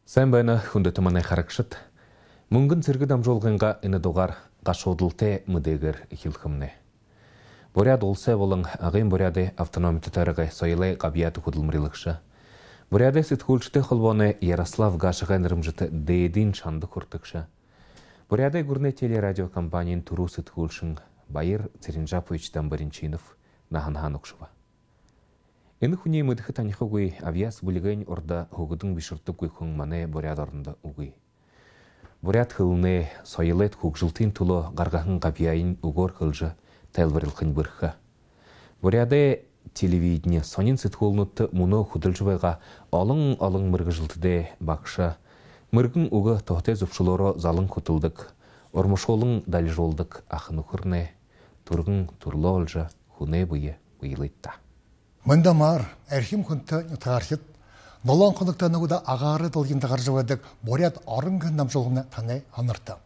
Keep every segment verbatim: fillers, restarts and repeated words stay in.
Sen bayna хүндөтіміне қарақшыт. Мүнгін сіргі дамжолғынға іні доғар қашодылте мүдегір хилхымне. Боряд олса болың ағын боряды автономиты тарығы сойлай қабияты құдылмырылықшы. Боряды сітхулшыты қылбоны Ярослав Гашыған рымжыты дейдін шанды құртықшы. Боряды гүрне телерадиокомпаниян туру сітхулшын Байыр Церинжаповичтан Баринчинов нахан-хан ұқшыва. Эны хуне мыдхы танихы гуй авиас бүлігін орда хугудың бішіртіп гуйхың мане боряд орында угуй. Боряд хылны сойылет хугжылтын тулы ғарғахын қапияйын угор хылжы тәлбірілқын бірхі. Боряды телевидение сонин сетхулнутты мұны худылжыбайға алың-алың мырғы жылтыде бақшы. Мыргын уғы тоғте зұпшылары залың құтылдық. Ормышолың дәл жолдық ақыны күрне. Тургын турлы олжы хуне бұйы бұйылытта. Мында мар, әрхим күнті тағаршет, нолан құндықтаны ғуда ағары дылгенді қаржывадық боряд арыңғын намжолғына таны анырты.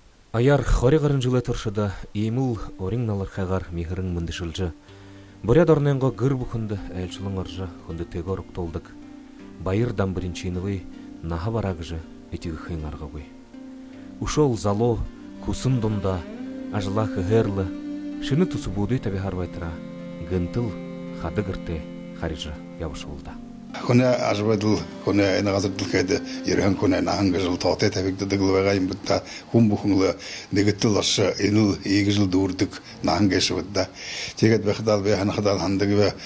Аяр қори ғарын жылы тұршыда, еміл орың налар қағар мехірің мүнді жылжы. Боряд орненға ғыр бұқынды әлшілің аржы хүнді тегі ұрық толдық. Байырдан біріншеніві наға барағыжы етігі қиын арға ғой. Ушол зало, кусын донда, ажыла қығырлы, шыны тұсы бұды табі харбайтыра, гынтыл хады гырте харижа явышылды. Көне ажбадыл, көне әйні ғазырдыл кәді, ерген көне нағынғы жыл тоғтай тәбекті дығылы бұтта, құм бұқыңлы, негіттіл ашы, еніл егі жыл дұрдық нағынғы әші бұтта. Тегет бәқыдал бе, ханықыдал хандығы бе,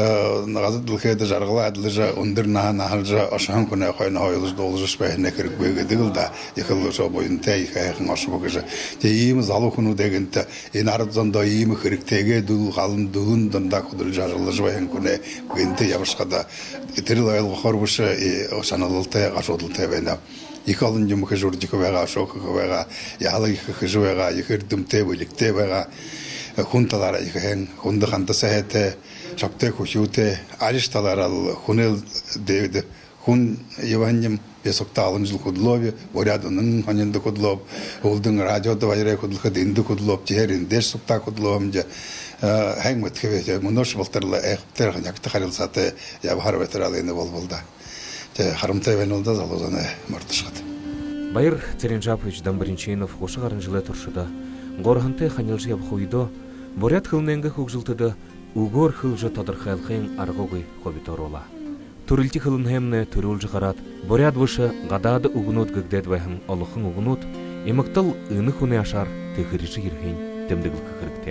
ғазырдыл кәді жарғыла әділі жа, ұндыр нағын ағыл жа, ашыған көне қойны ойылыз долы жаш бәйіне кірік бөйгі дығылда, екілі жа бойын тәй қайықын ашы бұғы жа. Те иімі залы күні дегенті, ен арыдзанда иімі кіріктеге дұл қалын дұлын дында күділ жарғылы жбайын көне бөйінті ябышқада Терил айылғы қорбышы ошаналылты, қашодылты бәйна. Екі алын жүмі жұрдикі бәға, шоқы бәға, яғалы екі қыжы бәға, екі үрдімте, бөлікте бәға, құнталары екі әң, құнды қанды сәйеті, шапты көшеуті, арышталар ал, құнел дейді. Құн еваннем бесокта алын жыл құдылобы, борядының қаненді құдылоб, олдың радиоды байрай құдылқы дейінді құдылоб, тегерін деш сұқта құдылобым же. Хэng мэтгэвэ мөнөш болторло эхтер ханякты харилсаты я бар ветералыны болболда. Те харымтай венолда залозаны мартышат. Байыр Церинжаповичтан Баринчинов гошы гарын жылы туршыда. Горханты ханилжы ябхуйдо, борят хылненге хугжилтыды, угор хылжы тадырхайлхын аргогы хобиторола. Турилти хылын хемне турулжы гарат, борят вышы гадады угунут гыгдет вэхым олухын угунут, имактал ыны хуне ашар тыхырыжы ирхин темдыгыл кыкырыкте.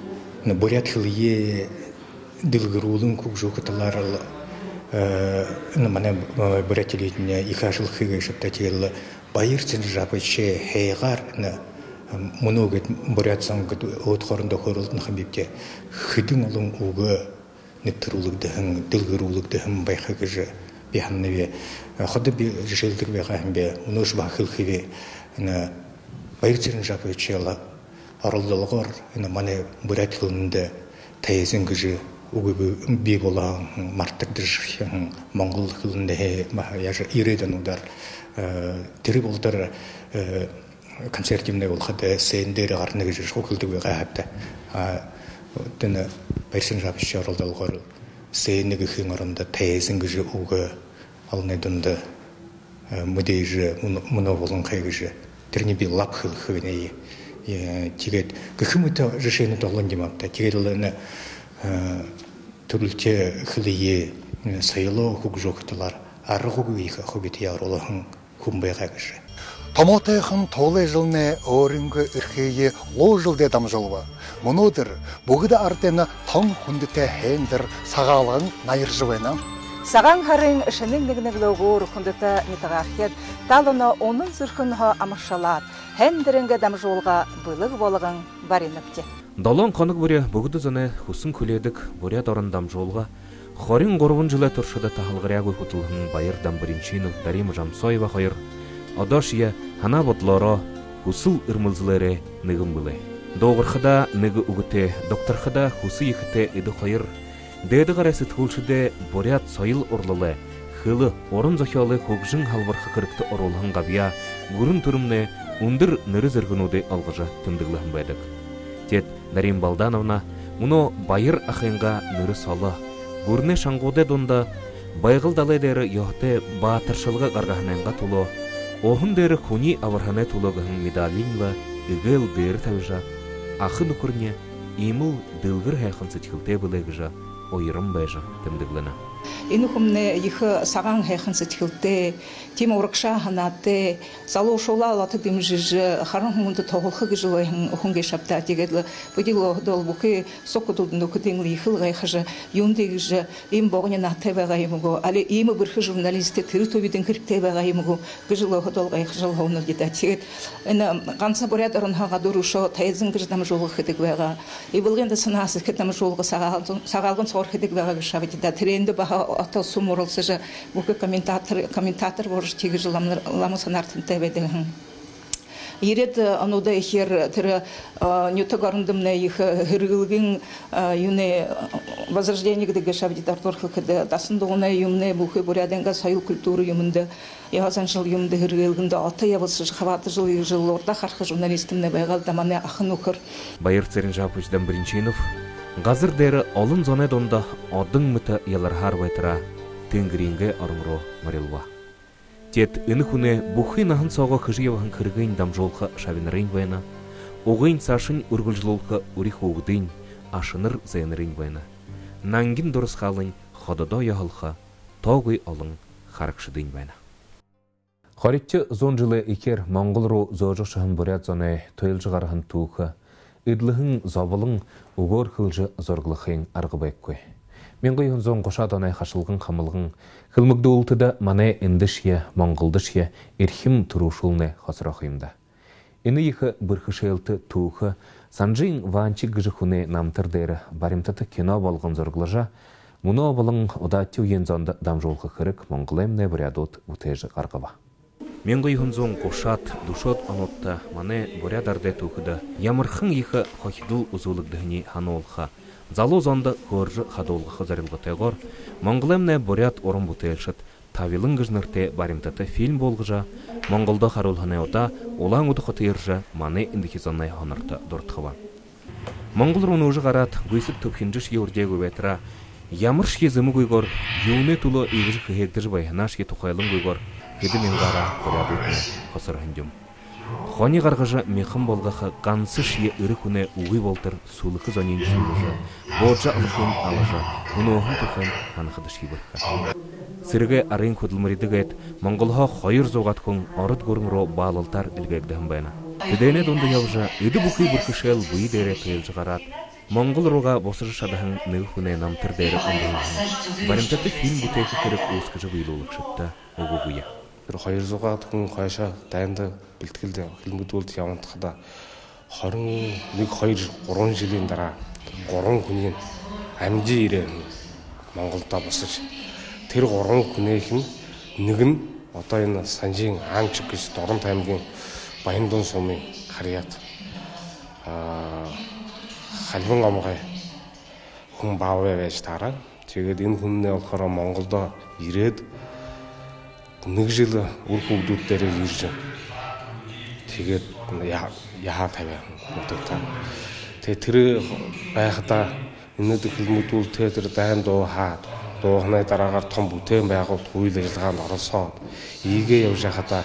Боряд хылые дылгырулын кукжу кыталарыл мана боряд телетіне ихашыл хыгы шыптателі Байыр Церинжаповиче хейгар мұногет боряд саңгыт от хорында хорылдың хабипте хыдың алың уғы неттірулыгдығын дылгырулыгдығын байхагыжы биханныве ходы жешелдік бейхамбе мұнош бахылхыве Байыр Церинжаповиче арылдылығыр, мане боряд хылында тәйесін күжі угы бей болаң, марттық дұршықын, моңғыл хылында яжы ирейден удар. Тері болдар концертімне болғады, сейіндері ғарны күжі шоқылды бейға әпті. Діні Байыр Церинжаповиче арылдылығыр, сейіндегі хың арында тәйесін күжі угы алынайдынды мүдейжі, мұны болын қай күжі. Теріне бей лап хыл хывенейі. Тегет көхіміті жешені тоғылын демапты. Тегет олыны түрілте хылые сайылы құқ жоқтылар. Ары құғы екі құбеті яғыролығын күмбайға кіші. Томотайқын тоғылай жылны өрінгі үрхейі ло жылды дамжылы. Мұнудыр, бұғыды артені таң хүндіте хендір сағалығын найыржывайна. Саған харың ішінің нігнігіліғыр құндыта нетағақет, талыны оның зіркінға амыршалат, хендірінгі дамжолға бұйлығы болығын баринікте. Далон қанық бүрі бұғыды заны хүсін көледік бұрят орын дамжолға, хорин ғорғын жылы тұршыда тағылғыря көйтілігін Байырдан Баринчинов Дарим Жамсоева қойыр, адаш е хана ботлары хүсіл үрмілзілері нығын бұлы. Доғырқыда нығы үгіте, докторқыда хүсі екіте еді қойыр, Дэйді қарасы түгілшіде борят сойыл орлылы, хылы орын зохиалы көкжің халварқы кірікті орылғын ғабия, гүрін түрімне ұндыр нөрі зіргінуді алғыжы түмдігліғын бәдік. Тет Дарим Балдановна мұны Байыр ақынға нөрі салы, гүріне шаңғуды донда Байгыл далы дәрі йоғты батыршылға қарғахнанға тұлы, оғын дәрі хуни аварханы тұлығығын медалинла үгіл дәрі тәуіжа, ақын үкірне имыл дылғыр хайқын сетхілте бұлығыжа, ойырым байжа тімдігліна. Инухумне их саган хайхын сетхілте, тем урықша ханатте, залу шола алаты дымжыжы, харан хумунды тоғылқы гыжылайын ұхынге шапта дегедлі, бұдилы дол бұқы соқыдылдың өкітеңлі ихыл ғайқыжы, юндегіжі, им боғыне нақтай бағайымығу, али имы бірхі журналисті тірі тобидің кіріктай бағайымығу, гыжылы дол ғайқыжыл ғауны деді. Тегет, ғанса бұряд ұрынға дұрушо, тайызын гыждам жолғы қыдық баға, ибылғенді сынасы кітам жолғы сағалғын сор қыдық баға гышавы деді. Тренді баға ата сумурылсы же, бұқы комментатор борыш тегі жыл ламысын артын тәбеді. Ерет ануда ехер тірі нютагарындымна их хыргылгин юне возрождение гдеге шавдит арторхы кыды дасында она юмне бухы буряденга сайыл культуры юмында ягасан жыл юмда хыргылгында ата ябылсы хаваты жыл жыл орда хархы журналистимне байгал дамане ахын укыр. Байыр церин жапычдан Бринчинов газыр дәрі олын зонедонда одың мұты елар харбайтыра тенгринге арымро марилва. Тет инхуне бухы нахын соға хыжиявахын кыргын дамжолқа шавинырын вайна, оғын сашын үргілжілолқа урих оғдын ашыныр зайнырын вайна. Нангин дұрыс қалын хододо яғылға тоғый олың харакшыдын вайна. Харитчы зон жылы икер Монголру зожық шағын бұрят зоны тойлжығарғын туықы, Идлыхын забылың угор хылжы зорглыхын арғыбайк кой. Мен қойын зон қошадонай қашылғын қамылғын, қылмықты ұлтыда мане індіше, моңғылдыше, ерхим тұрушылны қосырақыйымда. Ині ехі бірхішелті туықы, санжың ванчик гыжықуны намтырдері баримтаты кино болғын зорглыжа, мұны обылың одатты уен зонда дамжолқы қырық моңғылемне бұрядот ұтежі қарғыба. Мен қойын зон қошат, душот анотта мане бұрядарде туқыда, ямырхын ехі қохидыл ұзулықдығыне ханолға, залу зонда көржі қадолғы қызарылғы тәғор, моңғылемне бұряд орын бұтелшіт, тавилың гыжнырте баримтаты фильм болғыжа, моңғылды қарулғаны ота, олаң ұды қытыржа мане индикизоннай ханырты дұртқыва. Моңғыл руны ұжы қарат, гүйсіп түпхінжіш еурдегі өбетіра, ямырш езімі гүйгор, юне тұлы егіжі қығегдіж байхынаш е тұқайлың гүйгор, Еді мен ғара көрәбіліне қосыр хүндім. Хони ғарғыжы мекім болғақы қансы шие үрі күні ұғы болтыр сулықы зонен сулығы, боджа ұлықын алыжы, ұны оғын тұқын қанықыды шибіргі. Сірігі арың көділміреді гәйт, Монголға қойыр зоғат күн арыд көріңро балылтар үлгәгдіғын байна. Түдейне донды яужы, үді бұқи бүркішел бұй дәрі түйілжі ғарат, Моңғол руға босыжы шадағын нығы күні намтыр дәрі ұндығын. Барымтаты фильм бұтекі кіріп өскіжі бұйлылық шытты ұғы бұя. Хайыр зоғат күн қайша дайынды білткілді хилмуд болды явантықыда хорын нэг хайыр орон жилийн дараа горон күнийн амжи ирэн Монголда босож тэр горон күнийхэн нэг нь одоо энэ Санжийн Аамчиг гэж Дорон аймгийн Баяндун сумын харьяат аа халбан амгай хүн баавэ байж таараа тэгээд энэ хүннээ болохоор Монголдо ирээд нэг жил үр хөвгдүүд дээр ирж тэгээд яхаа тавиа бодогдоо. Тэгээд тэр байхдаа энэд хилмүүдүүл тэр дайм дуу хаад дуухны дараагаар том бүтээн байгуулалт үйл ажиллагаанд оролцоод ийгээ явж байхдаа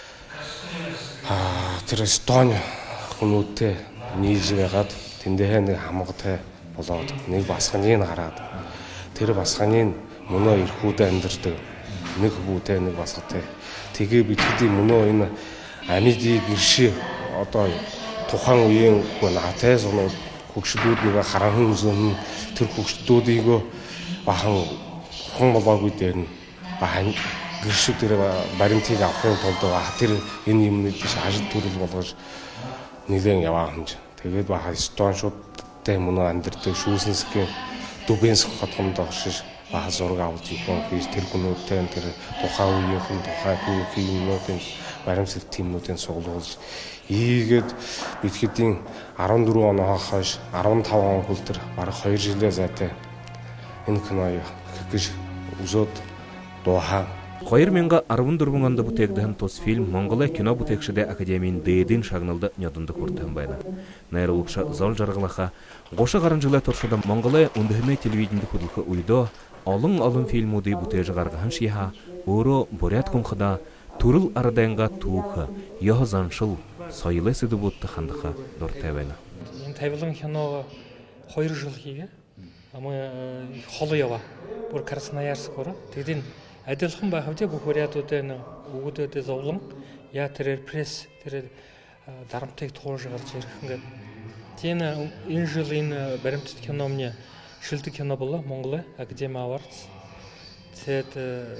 аа тэр Эстони хүмүүстээ нийлж байгаад тэндээ нэг хамгатай болоод нэг басганыг хараад тэр басганыг мөнөө эрхүүдээ амьдэрдэг нэг хүүтэй нэг басгатай. Тэгээ бидний мөнөө энэ амиди гэршээ одоо тухайн үеийн наатай зунууд хөгшдүүд нэг харанхан зүүн тэр хөгшдүүдийг бахан хон болоогүй дээр нь бахан гэршээ тэр баримтыг авахын тулд тэр энэ юмнууд биш ажил төрөл болгож нэлээд яваа хэмж. Тэгээд бахан Эстон шуудтай мөнөө амьдэрдэг шүүсэнсгийн дүбэнс хотгонд оршиж бахан зураг авалт юм хийж тэр хүмүүстээ тэр тухайн үеийн тухайн түүхийнүүдийн баримтсэл тимнүүдийн суглуулж ийгээд бид хэдийн арван дөрвөн оноос хойш арван таван он хүртэл бараг хоёр жилээ зайтай энэ кино гэж үзөөд дуухаа хоёр мянга арван дөрвөн онд бүтээгдэхэн тус фильм Монголын кино бүтээгчдэ академийн дээдийн шагналды нёдонд хүртэн байна. Найруулагч зол жаргалаха гошы гарan жылы туршуда Монголын өндөхмө телевидениенд хөдөлгөх үйдөө олын-олын фильмуды бұтежі қарғаған шиха, оро борят күнқыда турыл арадайынға туықы, йоғы заншыл, сойылы сыды бұтты қандықы дұртабайны. Мен табылың киноға қойыр жыл кейге, ама қолы ява, бұр Красноярск ора. Тегден әділхін бағывде бұл борят өтені, ұғыды өте заулың, я терер пресс, терер дарымтек тоғы жағар жерхінгі. Тені ин жыл ин бәрімтіт кино мне шілді кино бұла, Монголы, Академия Авардс. Тет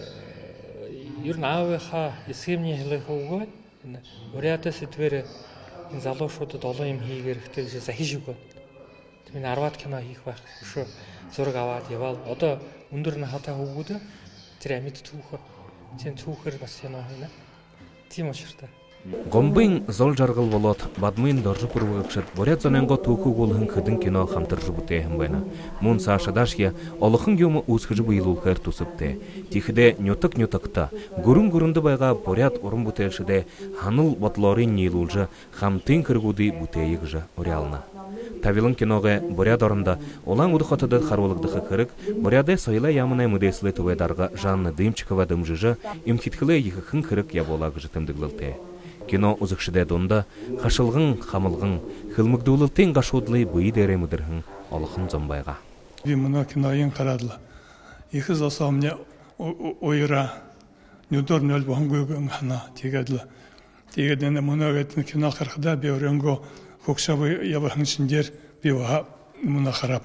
юрн ауэха, исемне хилы хаугуай, борята сетвері ин залу шуды долы им хигер хтел же захижуга. Мен арват кино хих бах, шу зург аваад явал. Одо үндір на хата хаугуды, тэр амит туха. Тен тухыр бас кино хина. Тим очырта. Гомбын зол жарғыл болот, бадмын доржы пұрвығықшыт, борят зоненго туқу голғын қыдын кино қамтыржы бұтейхін байна. Мұн сашадашия, олықын геумы ұсқыжы бұйылулқыр тусыпты. Тихіде нютық-нютықта, гүрін-гүрінді байға борят орын бұтейшіде ханыл батлорын нейлулжы, қамтын кіргуды бұтейігжі орялына. Тавилын киноға борят орында олан ұдықатыды қаруылықдықы кірік, боряды сойла ямынай мүдесілі төвайдарға жанны дымчықыва дымжыжы, имхиткілі ехіқын кірік яболағыжы тымдығылты. Кино ұзықшыда донда, қашылғын, қамылғын, қылмықдуылылтен қашудлы бұй дәрі мүдірхін, олықын зомбайға. Мұна кино ең қарадылы. Екі заса мне ойыра, нүдір нөл бұғын көйгін ғана тегеділі. Тегедені мұна өйтін кино қырқыда беуренго көкшабы ябығын ішіндер беуға мұна қарап.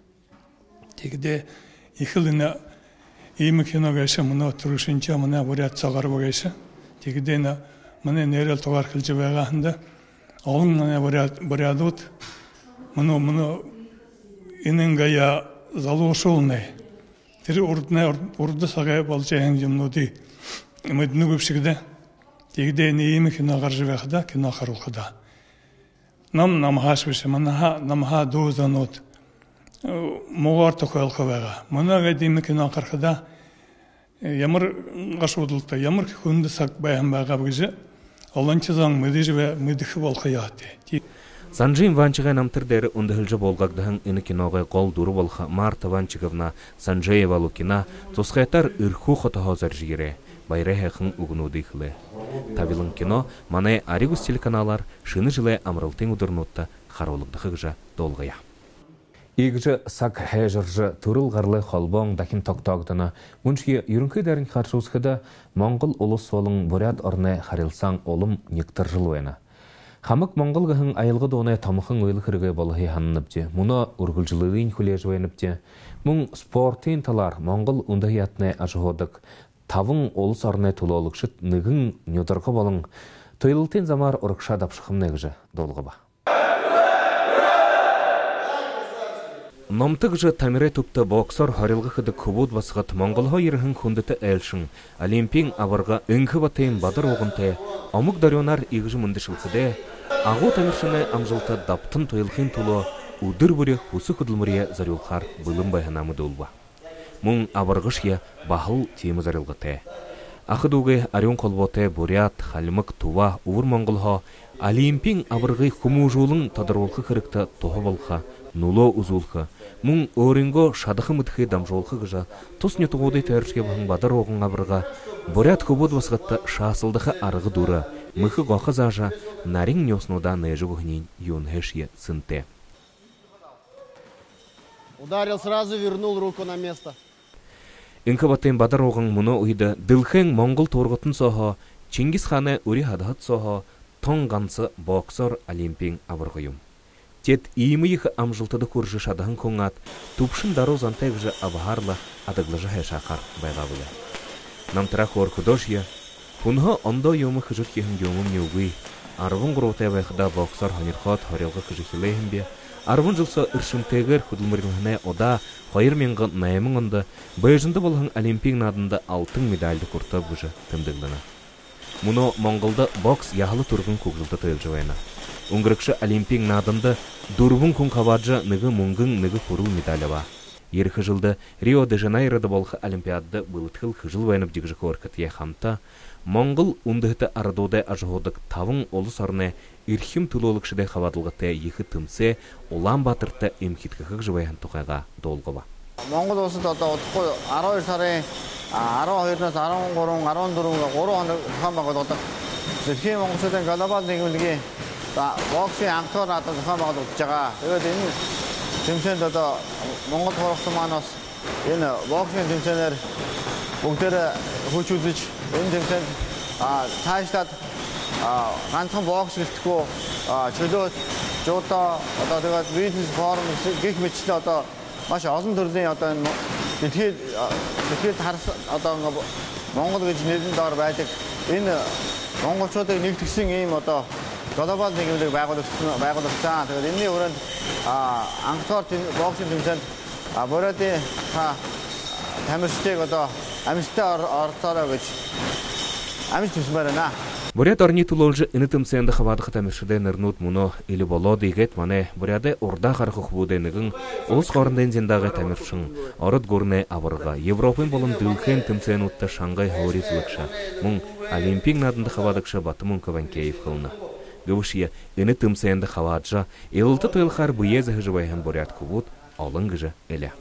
Тегеде екіліні емі кино ғайшы мұна тұрышынша мұна бұрят сағар бұғайшы. Тегедені Мане нерел тоғар қылжы байғағында, олың мане борядут, мұны мұны инен ғая залу шолынай. Тері ұрды сағай балча әң жемнуды, үмітіні көпшігді, тегде нейімі кино қаржы байғыда, кино қарылқыда. Нам намхаш біші, намха дұзан от, мұғар тоқайлқы байға. Мұна ғайдеймі кино қарқыда, ямыр ғашудылықта, ямыр күнді сақ байын байға бұғызы, Оланчызан мүдежі мүдіхі болқы яғды. Санжин Ванчыға намтырдері ұндығылжы болғағдығын үні киноға қол дұры болға Марта Ванчыговна Санжеева Лукина тұсқайтар үрху қоты хозар жігері, байры әқін ұғынуды қылы. Тавилын кино маны Аригус телеканалар шыны жылы амрылтың ұдырнутты қаролықдығы ғжа долғыя. Егжі сақ әжіржі тұрыл ғарлы қолбоң дакин тоқтағдыны, мұншке үрінкі дәрін қаршуызқыда Моңғыл ұлыс солың борят орны қарылсан олым нектір жыл ойына. Хамық Моңғыл ғың айылғы доны тамықын ойлы кірге болығы ханыныпте, мұны үргілжілігін күлежі ойыныпте. Мұң спортын талар Моңғыл ұндағиятны ажығодық, тавың олыс орны тұлы олықшыт нүгін нөдіргі болың, тойлылтен замар ұрықша дапшықым негіжі долғы ба. Номтық жы тамире тұпты боксор харилғы қыды күбуд басығат Моңғылға еріхін күндіті әлшін, Олимпин аварға үңкі батайын бадыр оғынты, амық дарионар егжі мүндішілкіде, ағу тамиршыны амжылты даптын тойлықын тұлы, ұдыр бүрі құсы күділмірия зарюлқар бұлым байханамы дұлба. Мұң аварғышия бағыл темі зарылғыты. Ақыдуғы арион қолботы бурят, халмық, тува, ұвыр Моңғылға, Олимпин авырғы құмужулың тадыролқы кірікті тоғы болға, нуло ұзулқы, мұң өрінгі шадықы мұдқы дамжолқы ғыжа, тұс нетуғуды тәрішке бұғын бадар оғын авырға, бурят құбуд басғытты шасылдықы арғы дұры, мұқы ғақы зажа, нарин неоснуда нәжі ғынен юнхеше сынты. Ударил сразу, вернул руку на место. Инкі баттайын бадар оғын мұны ұйды, дылхен Моңғыл торғытын соға, Чингис ханы үри хадағыт соға, тоңғансы боксор Олимпин авырғыйым. Тет иімейігі амжылтыды көржі шадығын көңат, тупшын дару зантайғжы авағарлы адығлыжы хэшақар байға бұлы. Намтыра қорқыдошия, пұнғы ондо емі қыжық кехін емім неугүй, арвын ғыротай байқыда боксор ханирхот хорелғы қыжық елейхін бе, арвын жылса үршімтегір құдылмырғыне ода қайыр менгі найымың онды, байжынды болғын Олимпин адында алтын медальды құртап бұжы тымдығдыны. Мұны Моңғылды бокс яғылы тұрғын көкжілді тойылжы вайна. Үңгірікші Олимпин надында дұрбын күн қаваджы нығы мұңғын нығы құрыл медалі ба. Ерхі жылды Рио-де-Жанайроды болғы Олимпиадды бұлытқыл қыжыл вайнып дегжі көркітие қамта, Моңғыл ұндығыты арадодай ажығодық тавың олы сарны ирхим тұлылықшыдай қавадылғыты ехі тымсе, олан батырты емхеткіқік жывайын тұқайға долғы ба. Монгол улсад одоо удахгүй арван хоёр сарын арван хоёроос арван гурав, арван дөрөв, гурван хоног зохион байгуулагдах дэлхийн монголчуудын глобал нийгэмлэгийн боксийн анхдуур наадад зохион байгуулагдаж байгаа. Тэгээд энэ тэмцээнд одоо Монгол хурагсан маань бас энэ боксийн тэмцээнээр бүгдээрээ хүч үзэж энэ тэмцээнд цаашлаад ганцхан бокс гэлтэхгүй чөлөө жуудаа одоо тэгээд бизнес форум гэх мэтлээ одоо маш олон төрлийн одоо энэ дэлхийд дэлхийд харс одоо Монгол гэж нэрэн доор байдаг энэ монголчуудыг нэгтгэсэн ийм одоо глобал нийгэмлэг байгуулагдсан байгуулагдсан. Тэгээд энэний хүрээнд анхдуур боксing тэмцээнд Буриадын тамирчдыг одоо амжилттай оролцоорой гэж амжилт хүсмээр байна. Бурят орны тулолж энэ тэмцээнд хаваадах тамирчдын нэрнүүд мөнөө или болоод игээд манай Буриады урда харах хөвүүдэ нэгэн улс хоорондын зиндаага тамирчин ород гүрнэ аварга Европын болон дэлхийн тэмцээнүүдтэй Шангай хөризлэгшэ мөн Олимпик нааданд хаваадагша Батмун Каванкеев хылна. Гөвшие энэ тэмцээнд хавааджа элэлт тойлхар буез хэжвайхан Буриад хөвүүд олон гэж эле.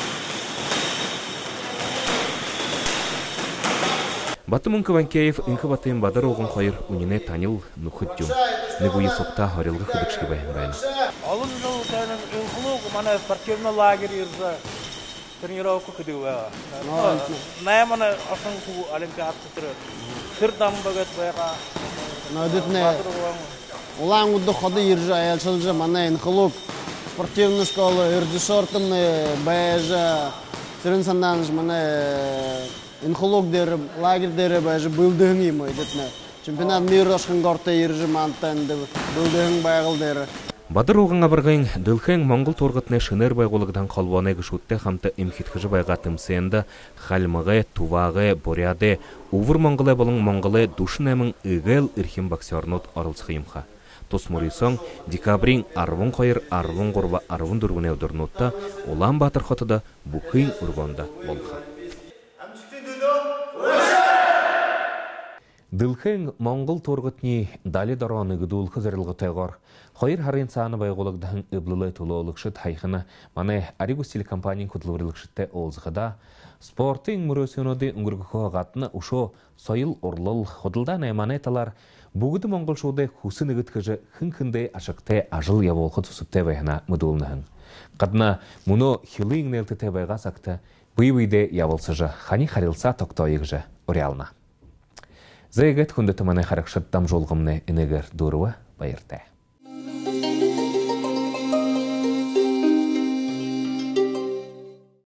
Батмун Каванкеев инх батын бадар огон хоёр үнэнэ танил нөхөд юм. Нэг үе сукта хорилга хөдөгшгө байна. Олон жыл тань инхлог манай спортивный лагерь ирж тренировка хийдэг байгаа. Наймана асанху олимпиад дээр тэр дам багт байгаа. Надэтнэ улаан удаа ходы ирж аялшалж манай инхлог спортивная школа ирдшортом байжа тэрэн санаанж манай инхлог дээр лагерь дээр байж бүлдэн юм эдэтнэ чемпионат мира ашхан гортой ирж мантанд бүлдэн байгал дээр Бадар уган аваргын дэлхийн Монгол тургатны шинээр байгуулагдан холбооны гүшүүдтэй хамт эмхэтгэж байгаа тэмцээнд Халмагы, Тувагы, Буриады, Өвөр Монголы болон Монголы дүшнэмэн игэл эрхэм боксернууд оролцох юмха. Тус мөрөсөн декабрийн арван хоёр, арван гурав, арван дөрвөн өдрнүүдте Улаанбаатар хотод бүхэн өргөнд болха. Дэлхийн Монгол тургатны дали дороны гдүүлэх зорилготойгоор хоёр харын цаана байгуулагдан эблэлэ төлөөлөгшөд хайхана манай Аригус телекомпанийн хөдөлмөрлөгчтэй уулзахада спортын мөрөөсөнүүдийн өнгөргөхөө гадна өшөө соёл урлал худалдаа найманеталар бүгд монголчуудыг хүсэн нэгтгэж хэн хэндээ ашигтай ажил явуулахад төсөвтэй байна мэдүүлнэ. Гадна мөнөө хилийн нээлттэй байгаа сагта бие биедээ явуулсаж хани харилцаа тогтоёгж уриална. Зэгэт хүндэт манай харагшат дамжуулгамны энегэр дөрвө баяртай.